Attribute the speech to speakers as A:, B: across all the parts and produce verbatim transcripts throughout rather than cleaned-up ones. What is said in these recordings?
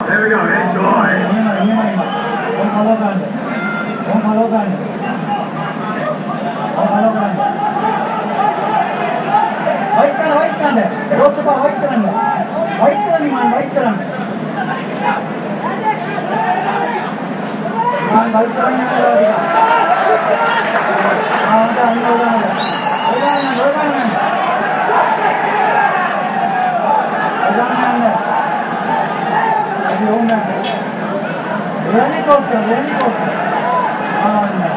A: There we go, enjoy.
B: Don't follow ground. Don't follow ground. Don't follow ground. White turn, white turn. Roast pa, white turn. White turn, man, white turn. Man, white turn. Ah, udah, udah, udah. Udah, udah, udah. Really good, really good. Oh, no.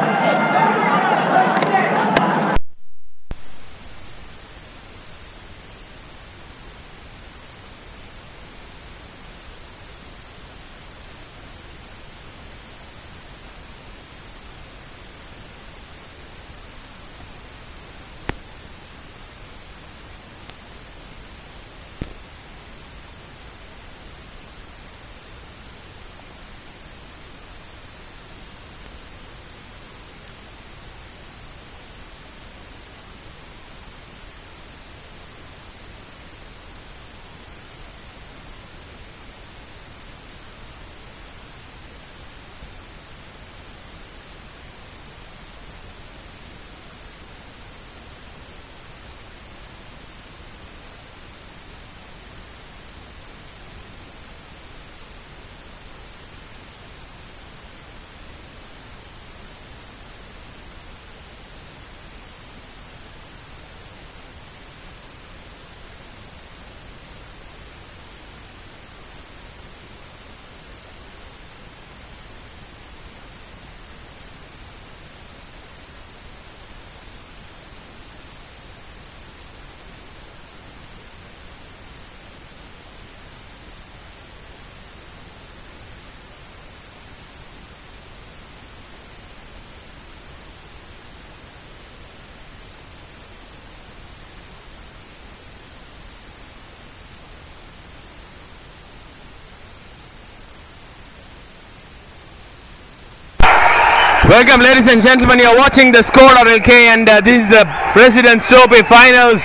C: Welcome, ladies and gentlemen. You're watching the Score dot L K, and uh, this is the President's Trophy finals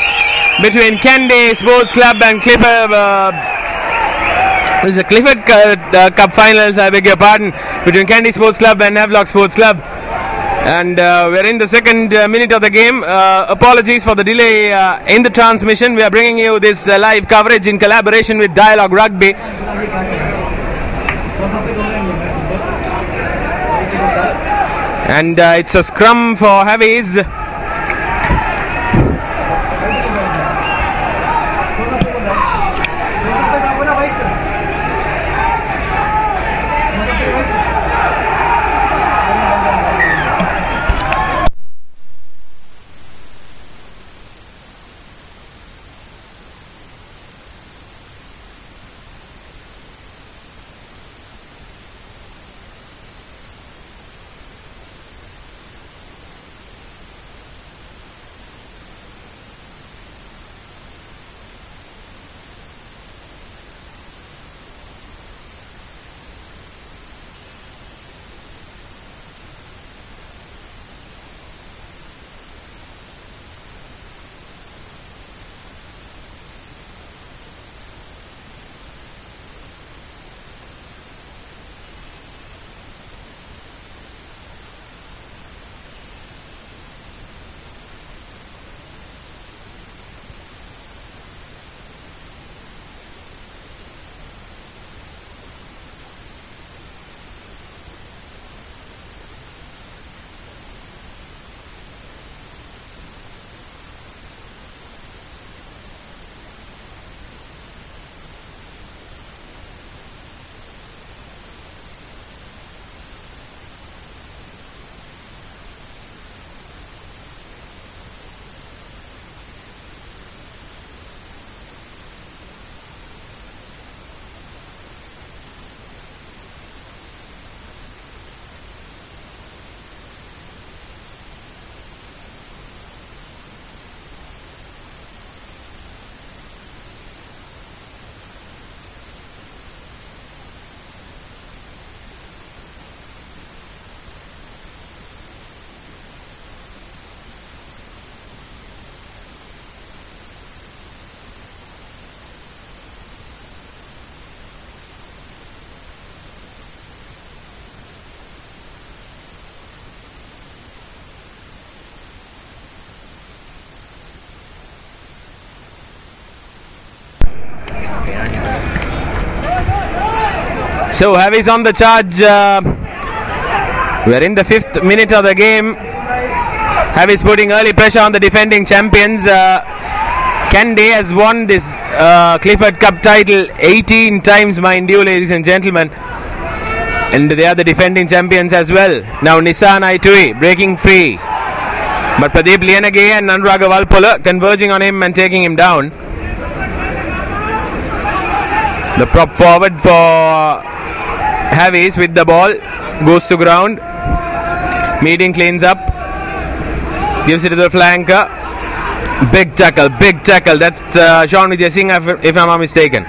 C: between Kandy Sports Club and Clifford. Uh, this is the Clifford uh, uh, Cup finals, I beg your pardon, between Kandy Sports Club and Havelock Sports Club. And uh, we're in the second uh, minute of the game. Uh, apologies for the delay uh, in the transmission. We are bringing you this uh, live coverage in collaboration with Dialogue Rugby. And uh, it's a scrum for Heavies. So Havis on the charge. Uh, we're in the fifth minute of the game. Havis putting early pressure on the defending champions. Uh, Kandy has won this uh, Clifford Cup title eighteen times, mind you, ladies and gentlemen. And they are the defending champions as well. Now Nissan Aitui breaking free. But Pradeep Lianage and Anuraga Valpola converging on him and taking him down. The prop forward for Havis with the ball. Goes to ground. Meeting cleans up. Gives it to the flanker. Big tackle, big tackle. That's uh, Sean Vijay Singh, if, if I'm not mistaken.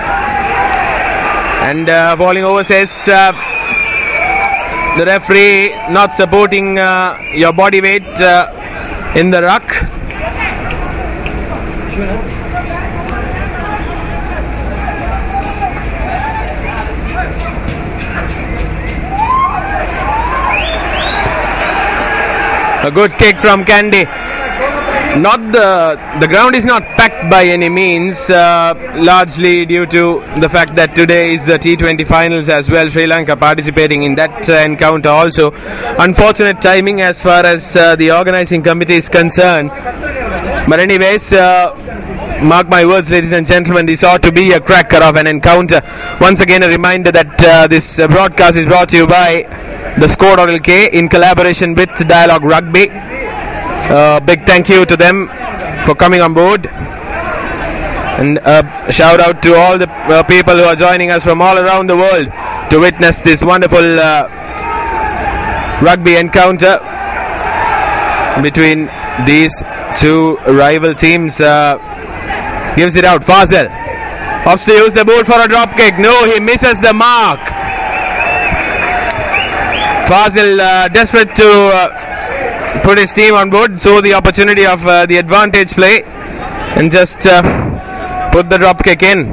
C: And uh, falling over says uh, the referee not supporting uh, your body weight uh, in the ruck. A good kick from Kandy. Not the the ground is not packed by any means, uh, largely due to the fact that today is the T twenty finals as well. Sri Lanka participating in that uh, encounter also. Unfortunate timing as far as uh, the organizing committee is concerned. But anyways, uh, mark my words, ladies and gentlemen, this ought to be a cracker of an encounter. Once again, a reminder that uh, this uh, broadcast is brought to you by the Score dot L K in collaboration with Dialogue Rugby. Uh, big thank you to them for coming on board, and uh, shout out to all the uh, people who are joining us from all around the world to witness this wonderful uh, rugby encounter between these two rival teams. Uh, gives it out. Fazil opts to use the boot for a drop kick. No, he misses the mark. Fazil uh, desperate to uh, put his team on board, so the opportunity of uh, the advantage play, and just uh, put the drop kick in.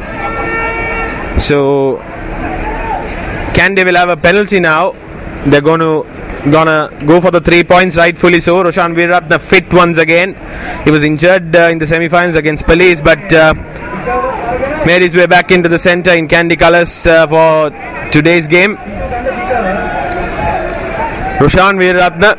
C: So Kandy will have a penalty now. They're going to gonna go for the three points, rightfully so. Roshan Veeraratne fit once again. He was injured uh, in the semi-finals against Police, but uh, made his way back into the centre in Kandy colours uh, for today's game. Roshan Veeraratne.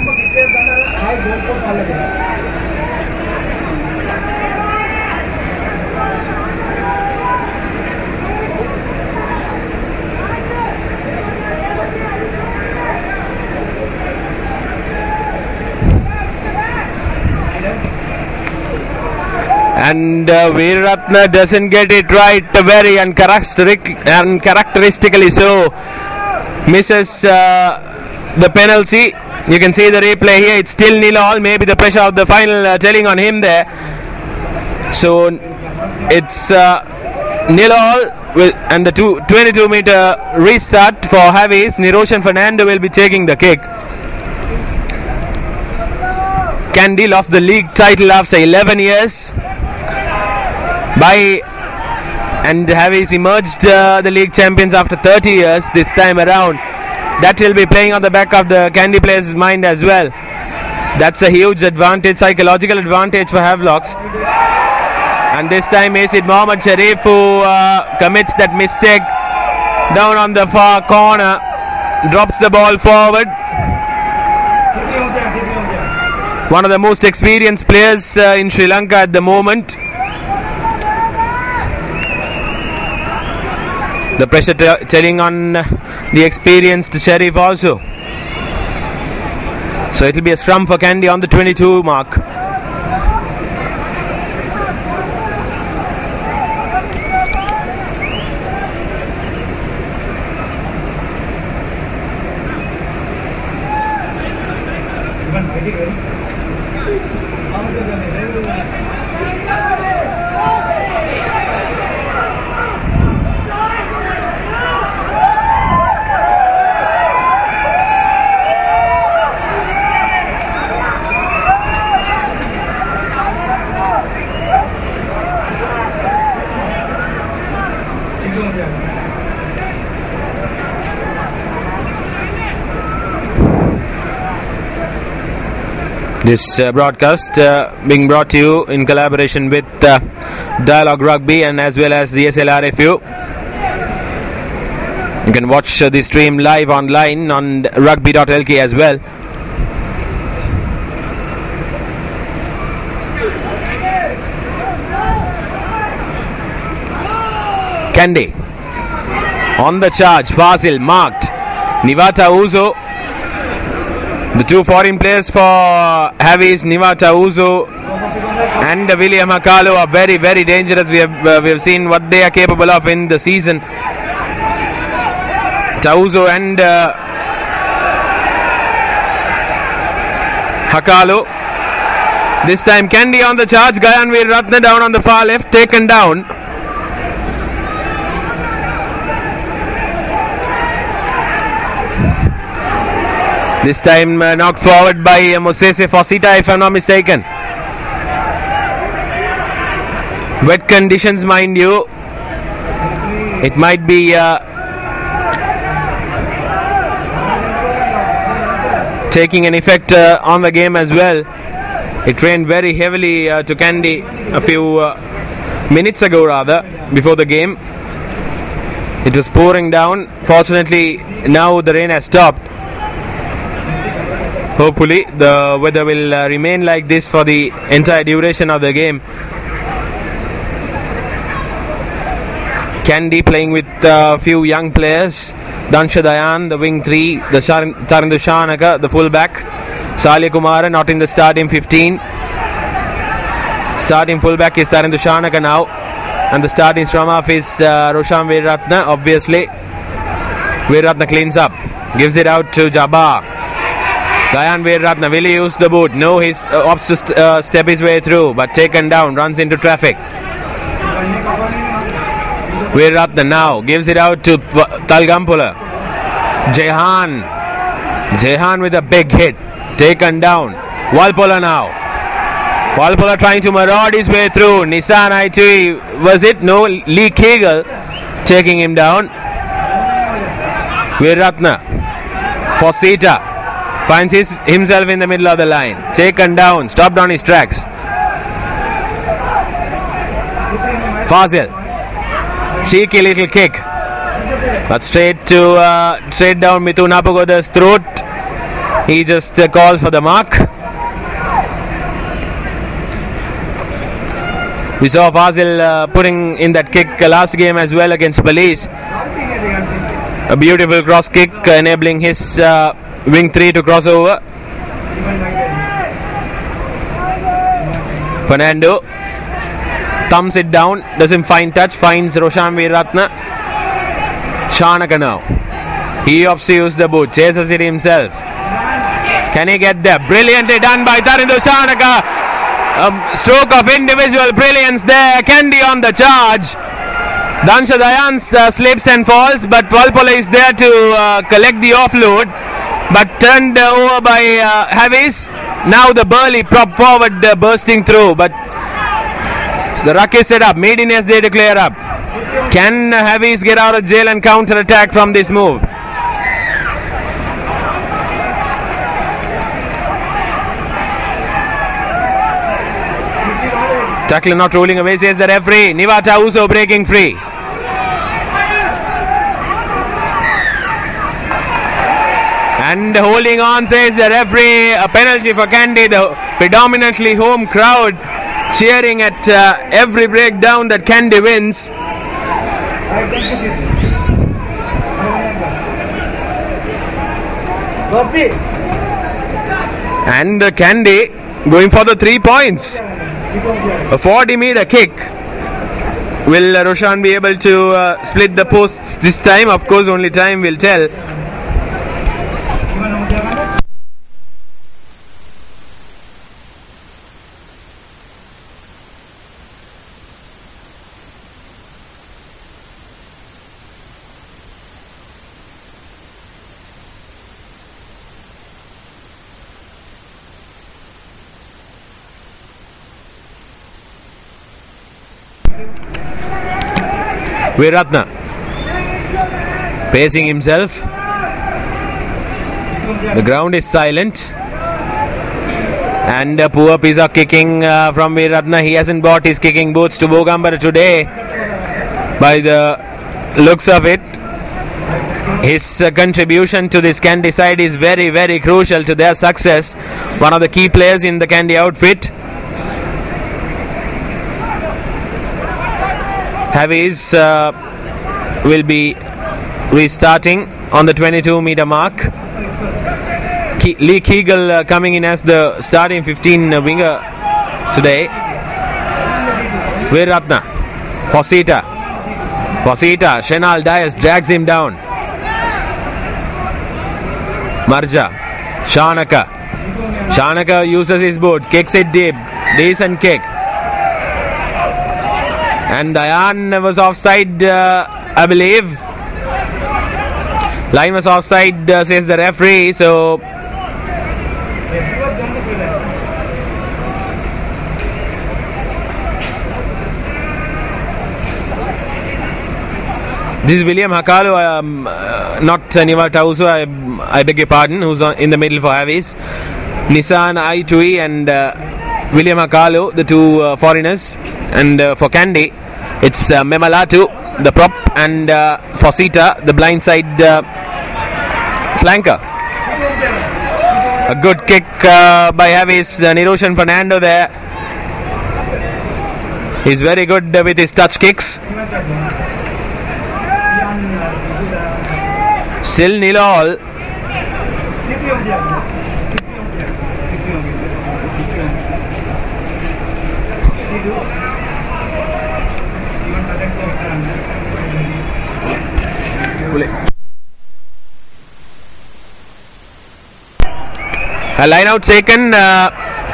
C: And uh, Veeraratne doesn't get it right, very uncharacteristic, uncharacteristically so. Misses uh, the penalty. You can see the replay here. It's still nil all. Maybe the pressure of the final uh, telling on him there. So it's uh, nil all, with, and the two, twenty-two meter restart for Havis. Niroshan Fernando will be taking the kick. Kandy lost the league title after eleven years. By and Havis emerged uh, the league champions after thirty years this time around. That will be playing on the back of the Kandy players' mind as well. That's a huge advantage, psychological advantage for Havelocks. And this time Asid Mohammad Sharif, who uh, commits that mistake down on the far corner, drops the ball forward. One of the most experienced players uh, in Sri Lanka at the moment. The pressure t- telling on the experienced Sharif also. So it will be a scrum for Kandy on the twenty-two mark. This uh, broadcast uh, being brought to you in collaboration with uh, Dialogue Rugby and as well as the S L R F U. You can watch uh, the stream live online on rugby dot L K as well. Kandy on the charge. Fazil marked. Niwata Uzo. The two foreign players for Havis, Niwata Uzo and uh, William Hakalo, are very, very dangerous. We have uh, we have seen what they are capable of in the season. Tauzo and uh, Hakalo. This time Kandy on the charge. Gayan Veeratne down on the far left, taken down. This time uh, knocked forward by uh, Mosese Fosita, if I'm not mistaken. Wet conditions, mind you. It might be uh, taking an effect uh, on the game as well. It rained very heavily uh, to Kandy a few uh, minutes ago, rather, before the game. It was pouring down. Fortunately, now the rain has stopped. Hopefully the weather will uh, remain like this for the entire duration of the game. Kandy playing with a uh, few young players. Dansha Dayan, the wing three, the Tarindu Shanaka, the fullback. Salya Kumara not in the starting fifteen. Starting fullback is Tarindu Shanaka now. And the starting scrum half is uh, Roshan Veeratne, obviously. Veeratne cleans up. Gives it out to Jabbar. Gayan Veeratne, will he use the boot? No, he uh, opts to st- uh, step his way through, but taken down, runs into traffic. Veeratne now gives it out to Talgampula. Jehan. Jehan with a big hit. Taken down. Walpola now. Walpola trying to maraud his way through. Nissan I T, was it? No, Lee Kegel taking him down. Veeratne. Fosita. Finds his, himself in the middle of the line. Taken down. Stopped on his tracks. Fazil. Cheeky little kick. But straight to uh, straight down Mithun Apagoda's throat. He just uh, calls for the mark. We saw Fazil uh, putting in that kick uh, last game as well against Police. A beautiful cross kick uh, enabling his uh, wing three to cross over. Fernando thumbs it down, doesn't find touch, finds Roshan Veeratne. Shanaka now. He opts to use the boot, chases it himself. Can he get there? Brilliantly done by Tarindu Shanaka. A stroke of individual brilliance there. Kandy on the charge. Dansha Dayan uh, slips and falls, but Walpola is there to uh, collect the offload. But turned uh, over by uh, Havis. Now the Burley prop forward uh, bursting through. But so the ruck is set up. Maiden is there to clear up. Can uh, Havis get out of jail and counter attack from this move? Tackle not rolling away, says the referee. Niwata Uzo breaking free. And holding on, says the referee. A penalty for Kandy. The predominantly home crowd cheering at uh, every breakdown that Kandy wins. And uh, Kandy going for the three points. A forty meter kick. Will uh, Roshan be able to uh, split the posts this time? Of course, only time will tell. Veeratne pacing himself. The ground is silent. And a poor piece of kicking uh, from Veeratne. He hasn't bought his kicking boots to Bogambara today, by the looks of it. His uh, contribution to this Kandy side is very, very crucial to their success. One of the key players in the Kandy outfit. Havies uh, will be restarting on the twenty-two meter mark. Ke- Lee Kegel uh, coming in as the starting fifteen uh, winger today. Veeratna, Fosita, Fosita, Shenal Dias drags him down. Marja, Shanaka, Shanaka uses his boot, kicks it deep, decent kick. And Dayan was offside, uh, I believe. Line was offside, uh, says the referee, so this is William Hakalu, um, uh, not uh, Niva Tausu, I, I beg your pardon, who's on, in the middle for Havies. Nissan Aitui and uh, William Hakalu, the two uh, foreigners. And uh, for Kandy, it's uh, Memalatu, the prop, and uh, Fosita, the blindside uh, flanker. A good kick uh, by Havies, uh, Niroshan Fernando there. He's very good uh, with his touch kicks. Still nil all. A line out taken. Uh,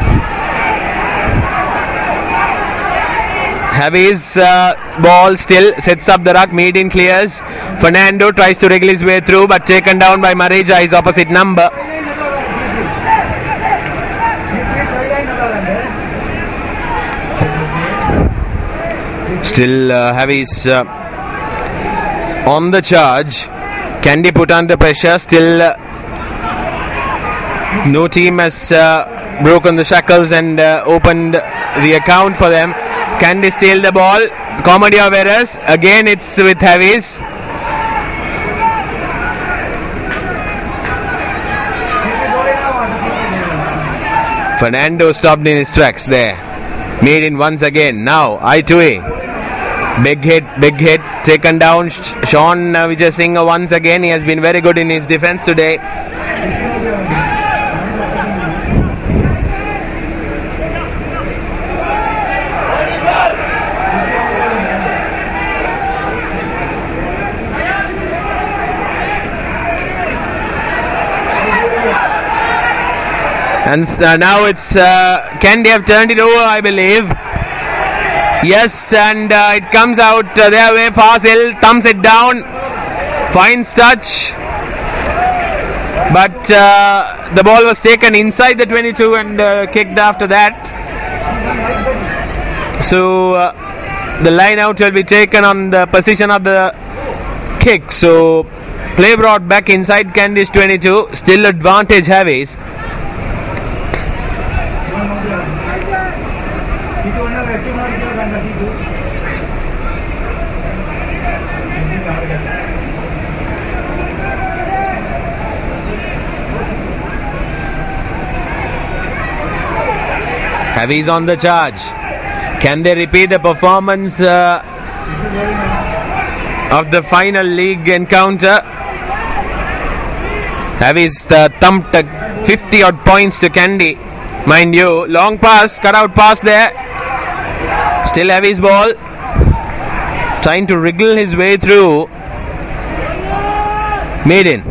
C: Havies uh, ball still sets up the ruck. Median clears. Fernando tries to wriggle his way through, but taken down by Mareja, his opposite number. Still uh, Havies uh, on the charge. Kandy put under pressure. Still uh, no team has uh, broken the shackles and uh, opened the account for them. Kandy steal the ball. Comedy of errors. Again it's with Havies. Fernando stopped in his tracks there. Made in once again. Now Aitui. Big hit, big hit. Taken down. Sean uh, Vijay Singh once again. He has been very good in his defense today. And uh, now it's uh, Kandy have turned it over, I believe. Yes, and uh, it comes out uh, their way. Fasil thumbs it down. Finds touch. But uh, the ball was taken inside the twenty-two and uh, kicked after that. So uh, the line out will be taken on the position of the kick. So play brought back inside Kandy's twenty-two. Still advantage Havies. Havies on the charge. Can they repeat the performance uh, of the final league encounter? Havies uh, thumped uh, fifty odd points to Kandy. Mind you, long pass, cut out pass there. Still Havies ball. Trying to wriggle his way through. Maiden.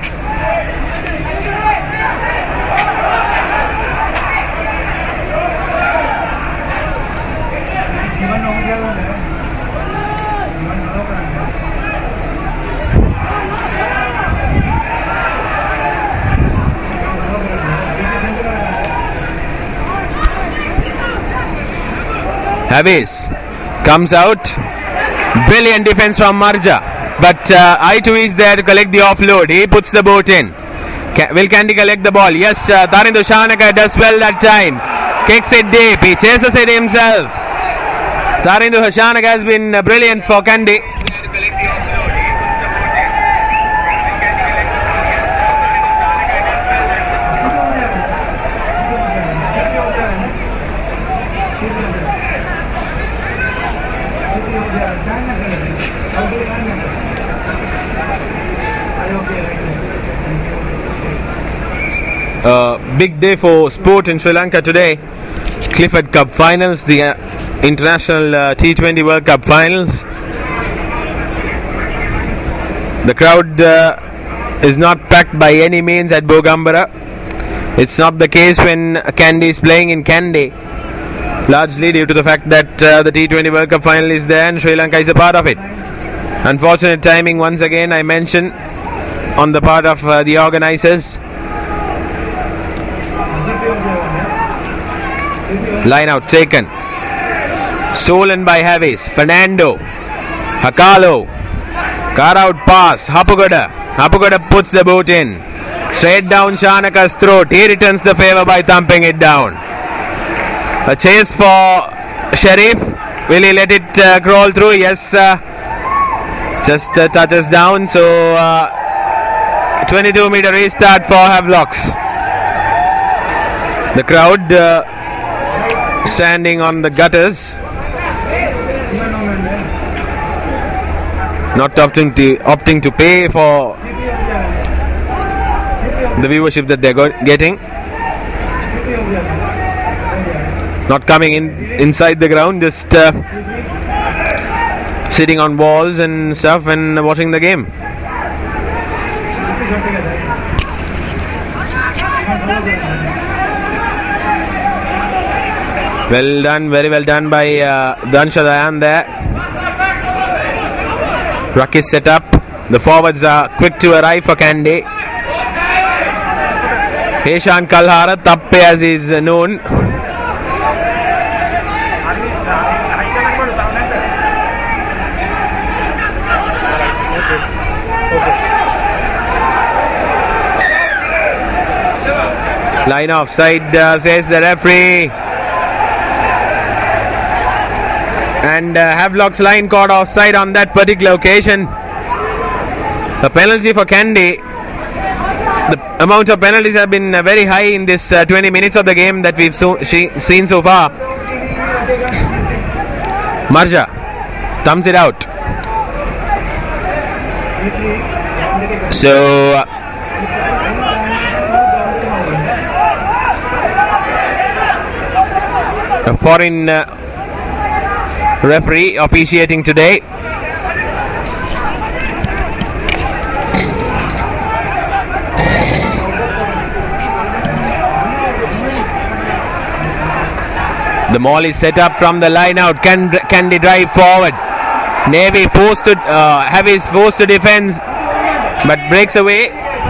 C: Havies comes out. Brilliant defense from Marja. But uh, Aitui is there to collect the offload. He puts the boat in. Ca- will Kandy collect the ball? Yes, uh, Tarindu Shanaka does well that time. Kicks it deep. He chases it himself. Tarindu Shanaka has been uh, brilliant for Kandy. Uh, big day for sport in Sri Lanka today. Clifford Cup finals, the uh, International uh, T twenty World Cup finals. The crowd uh, is not packed by any means at Bogambara. It's not the case when Kandy is playing in Kandy, largely due to the fact that uh, the T twenty World Cup final is there and Sri Lanka is a part of it. Unfortunate timing once again, I mention, on the part of uh, the organisers. Line out taken. Stolen by Havis. Fernando. Hakalo. Car out pass. Hapugoda. Hapugoda puts the boot in. Straight down Shanaka's throat. He returns the favour by thumping it down. A chase for Sharif. Will he let it uh, crawl through? Yes. Uh, just uh, touches down. So uh, twenty-two metre restart for Havelocks. The crowd uh, standing on the gutters, not opting to opting to pay for the viewership that they're getting, not coming in inside the ground, just uh, sitting on walls and stuff and watching the game. Well done, very well done by uh, Dansha Dayan there. Ruck is set up. The forwards are quick to arrive for Kandy. Heshan Kalhara, Tappe as is known. Line offside, uh, says the referee. And uh, Havelock's line caught offside on that particular occasion. A penalty for Kandy. The amount of penalties have been uh, very high in this uh, twenty minutes of the game that we've so she seen so far. Marja thumbs it out. So uh, a foreign uh, referee officiating today. The maul is set up from the line out. Can Kandy drive forward? Navy forced to uh, have his forced to defense, but breaks away.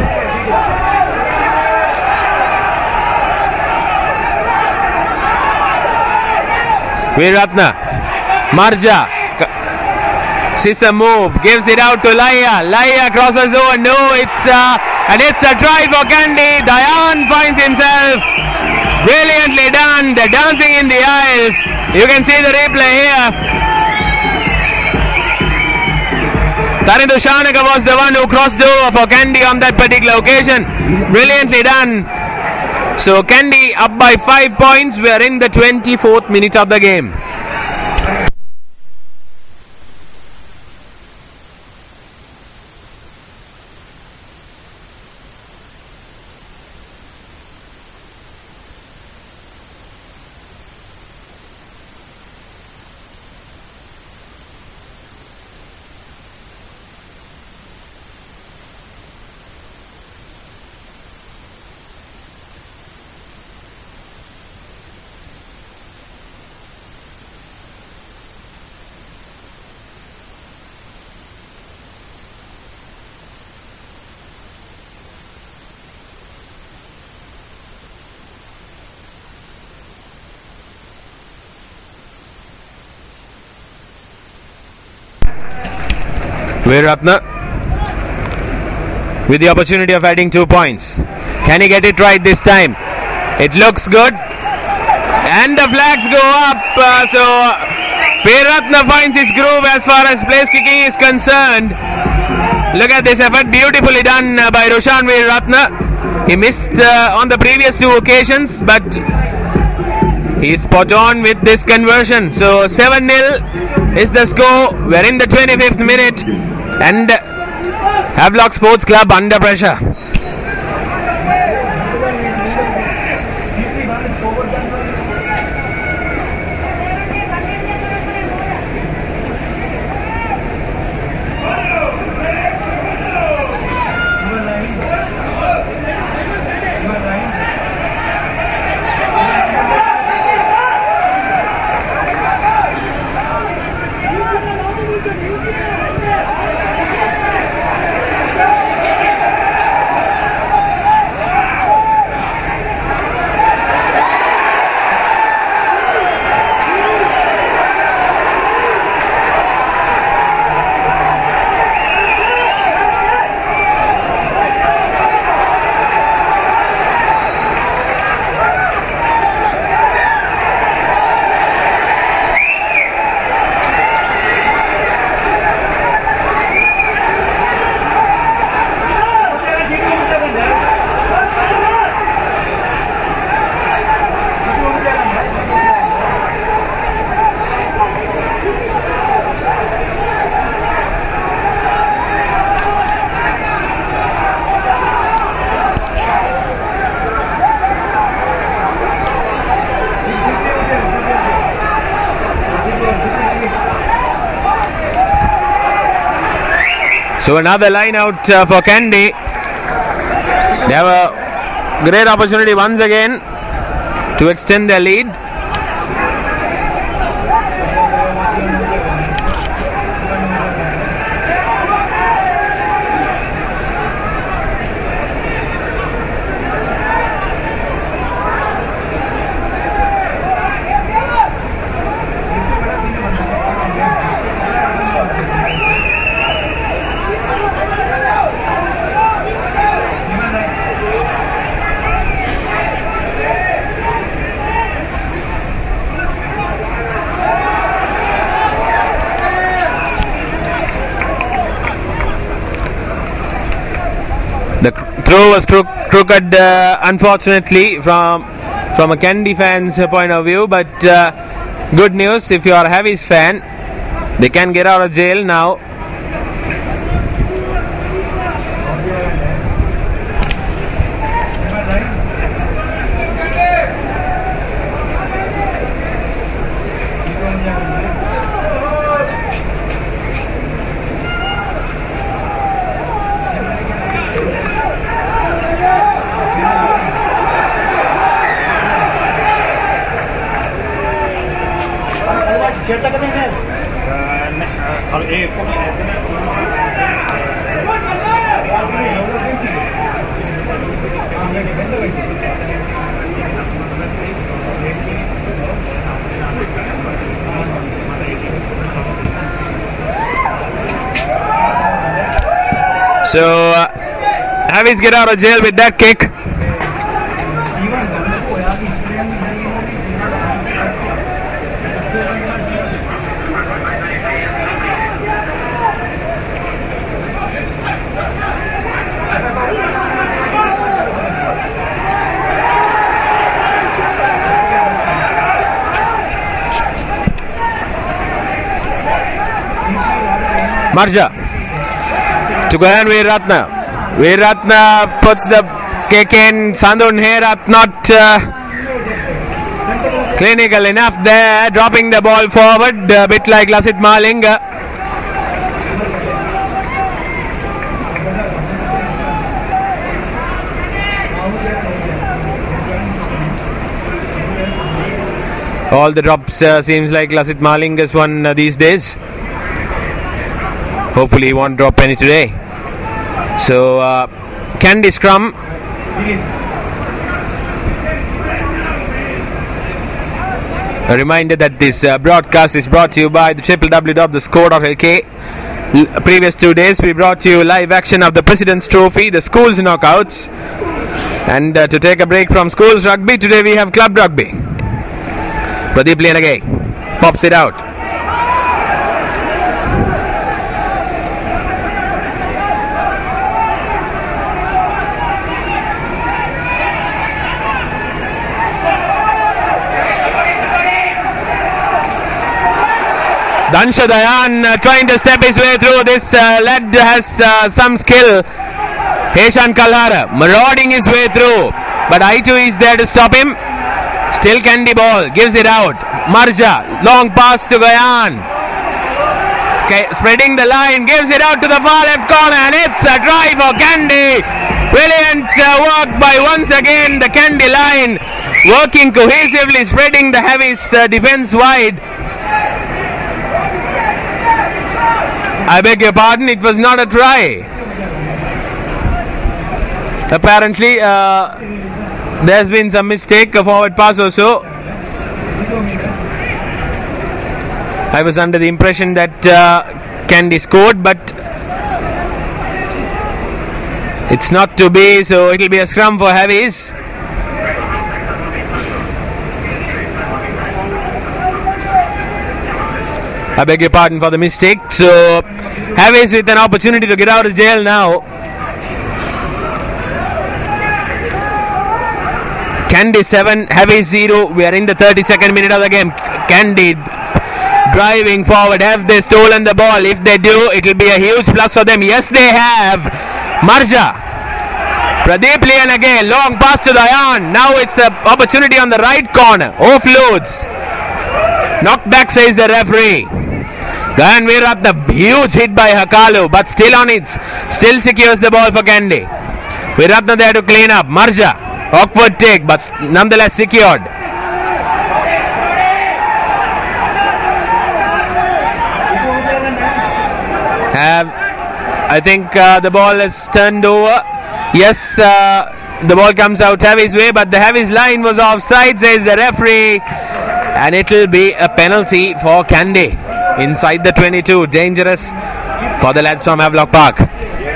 C: Veeratna. Marja. Sissa move. Gives it out to Laya. Laya crosses over. No, it's uh, and it's a try for Kandy. Dayan finds himself. Brilliantly done. The dancing in the aisles. You can see the replay here. Tarindu Shanaka was the one who crossed over for Kandy on that particular occasion. Brilliantly done. So Kandy up by five points. We are in the twenty-fourth minute of the game. Veeratna with the opportunity of adding two points. Can he get it right this time? It looks good. And the flags go up. Uh, so Veeratna finds his groove as far as place kicking is concerned. Look at this effort. Beautifully done uh, by Roshan Veeratna. He missed uh, on the previous two occasions, but he's spot on with this conversion. So seven nil is the score. We're in the twenty-fifth minute. And Havelock Sports Club under pressure. So another line out uh, for Kandy. They have a great opportunity once again to extend their lead. The throw was cro crooked, uh, unfortunately, from from a Kandy fan's point of view. But uh, good news, if you are a Heavies fan, they can get out of jail now. So, uh, Heavies get out of jail with that kick. Marja to go ahead with Ratna. Veeratna puts the kick in. Sandhu Nehrat not uh, clinical enough there, dropping the ball forward, a bit like Lasith Malinga. All the drops uh, seems like Lasith Malinga's one uh, these days. Hopefully he won't drop any today. So uh, Kandy scrum. A reminder that this uh, broadcast is brought to you by the w w w dot the score dot l k. L previous two days we brought you live action of the President's Trophy, the schools knockouts. And uh, to take a break from schools rugby, today we have club rugby. Pradeep Liyanage pops it out. Dansha Dayan uh, trying to step his way through. This uh, lad has uh, some skill. Heshan Kalhara marauding his way through, but I two is there to stop him. Still Kandy ball, gives it out. Marja, long pass to Gayan. Okay, spreading the line, gives it out to the far left corner, and it's a try for Kandy. Brilliant uh, work by once again the Kandy line, working cohesively, spreading the Heavies uh, defense wide. I beg your pardon, it was not a try. Apparently, uh, there's been some mistake, a forward pass or so. I was under the impression that uh, Kandy scored, but it's not to be, so it'll be a scrum for Heavies. I beg your pardon for the mistake. So Heavies with an opportunity to get out of jail now. Kandy seven, Heavies zero. We are in the thirty-second minute of the game. Kandy driving forward. Have they stolen the ball? If they do, it will be a huge plus for them. Yes, they have. Marja. Pradeep Liyanage, long pass to Dayan. Now it's an opportunity on the right corner. Offloads. Knockback, says the referee. Gayan Veeratna, huge hit by Hakalu, but still on it, still secures the ball for Kandy. Veeratna there to clean up. Marja, awkward take, but nonetheless secured. Have, I think uh, the ball is turned over. Yes, uh, the ball comes out Javi's way, but the Javi's line was offside, says the referee, and it will be a penalty for Kandy inside the twenty-two. Dangerous for the lads from Havelock Park.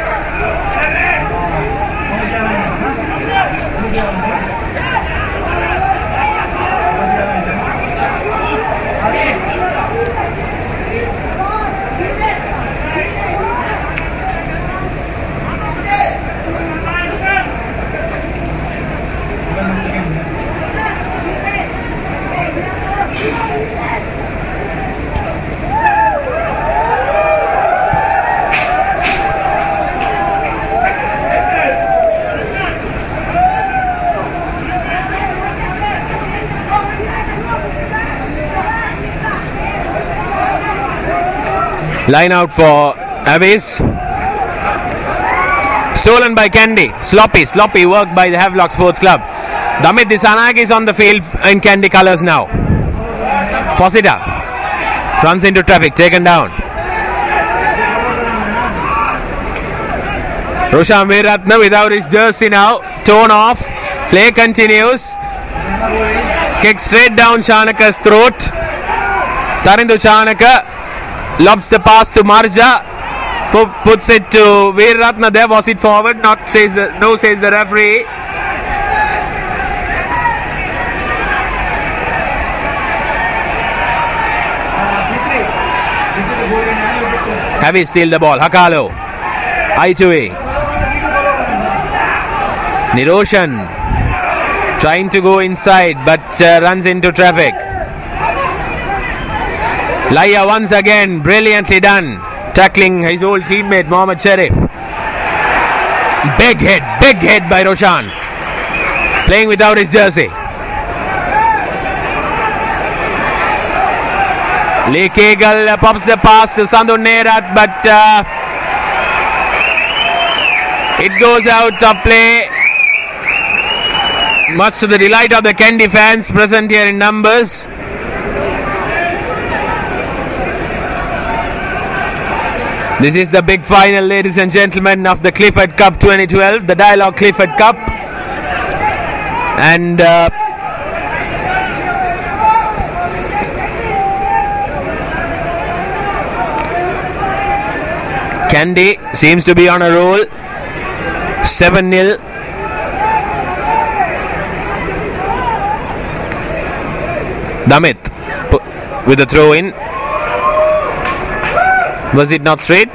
C: Line out for Aves. Stolen by Kandy. Sloppy, sloppy work by the Havelock Sports Club. Damit Disanagi is on the field in Kandy colours now. Fosida runs into traffic, taken down. Roshan Veeratna without his jersey now, torn off. Play continues. Kick straight down Chanaka's throat. Tarindu Chanaka lobs the pass to Marja, puts it to Veeratna. There was it forward, not says the, no says the referee. Heavy steal the ball. Hakalu, Aitui, Niroshan trying to go inside but uh, runs into traffic. Laya once again, brilliantly done, tackling his old teammate Mohammad Sharif. Big hit, big hit by Roshan, playing without his jersey. Lee Kegel uh, pops the pass to Sandhu Nerat, but uh, it goes out of play, much to the delight of the Kandy fans present here in numbers. This is the big final, ladies and gentlemen, of the Clifford Cup twenty twelve, the Dialogue Clifford Cup. And uh, Kandy seems to be on a roll. seven nil. Damit with the throw in. Was it not straight?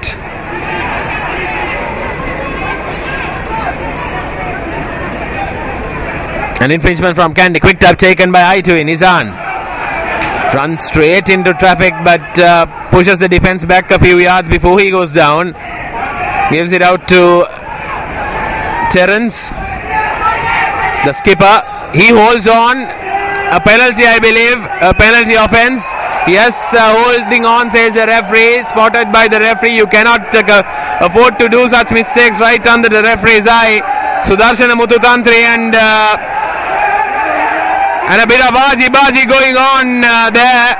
C: An infringement from Kandy. Quick tap taken by Aitui. Nizan runs straight into traffic but uh, pushes the defense back a few yards before he goes down. Gives it out to Terence, the skipper. He holds on. A penalty, I believe. A penalty offense. Yes, uh, holding on, says the referee. Spotted by the referee. You cannot uh, afford to do such mistakes right under the referee's eye. Sudarshana Muthutantri and uh, and a bit of baji baji going on uh, there.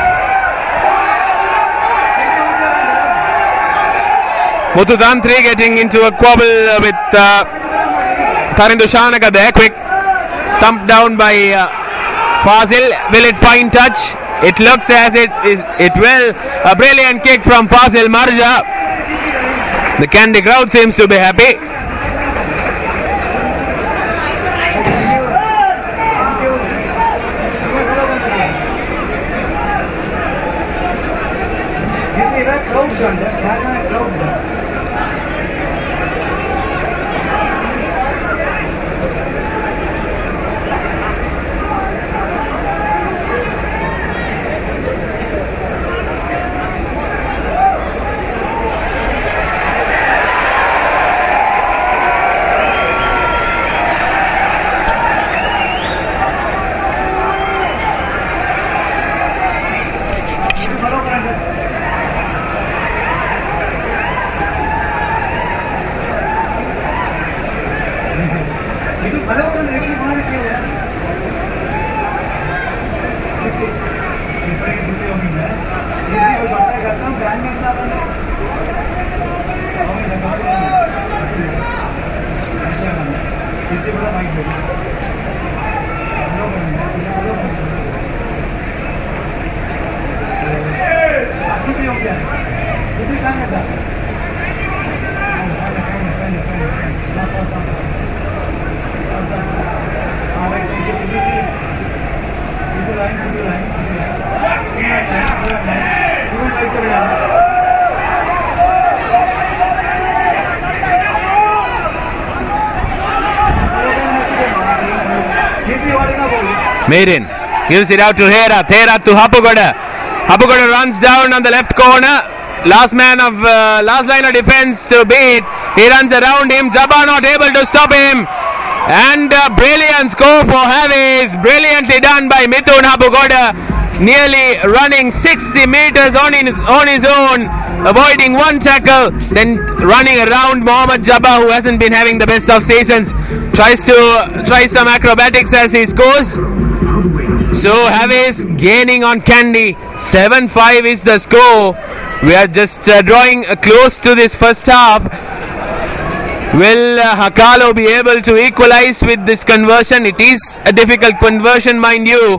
C: Muthutantri getting into a quabble with uh, Tarindu Chanaka there. Quick thump down by uh, Fazil. Will it find touch? It looks as it is. It will. A brilliant kick from Fazil Marja. The Kandy crowd seems to be happy. Maiden gives it out to Hera. Hera to Hapugoda. Hapugoda runs down on the left corner. Last man of uh, last line of defense to beat. He runs around him. Jabba not able to stop him. And a brilliant score for Havis. Brilliantly done by Mithun Hapugoda. Nearly running sixty meters on his, on his own. Avoiding one tackle. Then running around Mohammad Jabba, who hasn't been having the best of seasons. Tries to try some acrobatics as he scores. So Havis gaining on Kandy. seven five is the score. We are just uh, drawing uh, close to this first half. Will uh, Hakalo be able to equalize with this conversion? It is a difficult conversion, mind you.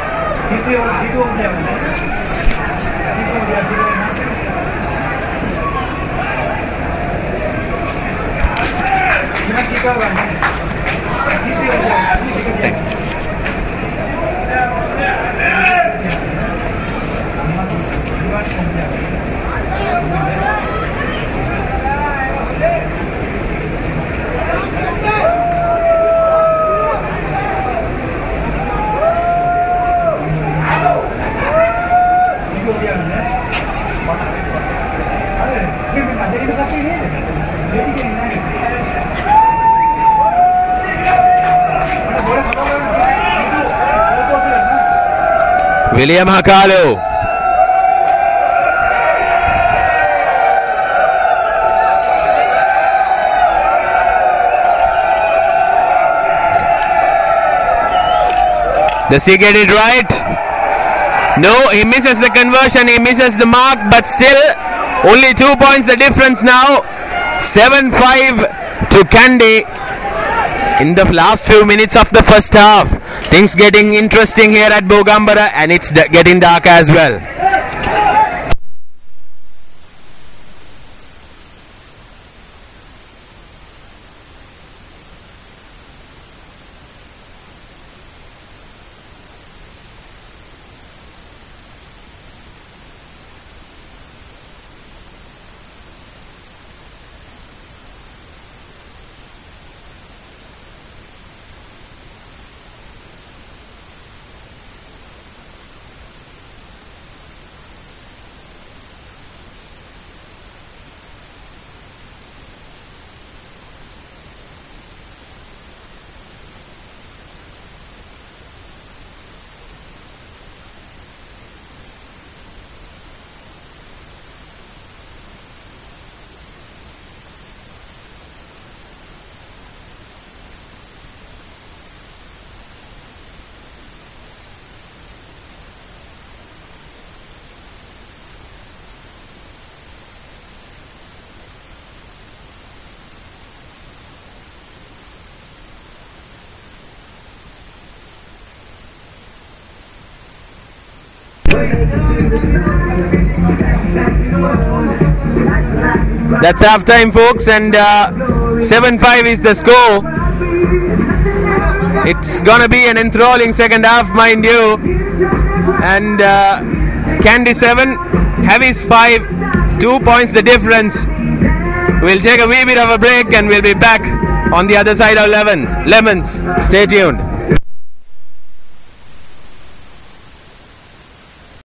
C: William Hakalo. Does he get it right? No, he misses the conversion, he misses the mark, but still only two points the difference now. seven five to Kandy in the last few minutes of the first half. Things getting interesting here at Bogambara, and it's getting dark as well. That's half time, folks, and uh, seven five is the score. It's gonna be an enthralling second half, mind you. And uh, Kandy seven, Havis five, two points the difference. We'll take a wee bit of a break and we'll be back on the other side of Lemons. Lemons, stay tuned.